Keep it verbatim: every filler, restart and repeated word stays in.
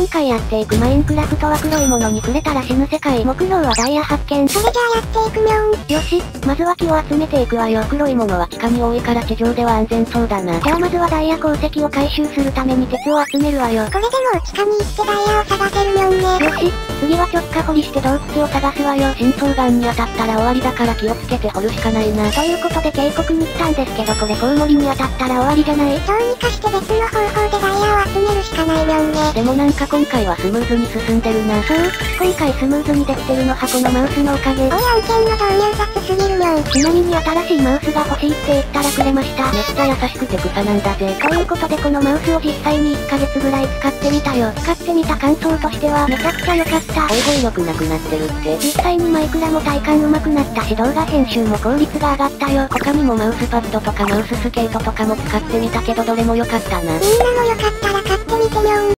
今回やっていくマインクラフトは黒いものに触れたら死ぬ世界。木曜はダイヤ発見。 それじゃあやっていくみょん。 よし、まずは木を集めていくわよ。黒いものは地下に多いから地上では安全そうだな。ではまずはダイヤ鉱石を回収するために鉄を集めるわよ。 これでもう地下に行ってダイヤを探せるみょんね。 よし、次は直下掘りして洞窟を探すわよ。深層岩に当たったら終わりだから気をつけて掘るしかないな。ということで渓谷に来たんですけどこれコウモリに当たったら終わりじゃない？ どうにかして別の方法でダイヤを集めるしかないみょんね。 でもなんか今回はスムーズに進んでるな。そう、今回スムーズにできてるのはこのマウスのおかげ。 おい案件の導入雑すぎるみょん。 ちなみに新しいマウスが欲しいって言ったらくれました。めっちゃ優しくて草なんだぜ。ということでこのマウスを実際にいっかげつぐらい使ってみたよ。使ってみた感想としてはめちゃくちゃ良かった。大声良くなくなってるって。実際にマイクラも体感上手くなったし動画編集も効率が上がったよ。他にもマウスパッドとかマウススケートとかも使ってみたけどどれも良かったな。 みんなも良かったら買ってみてみょん。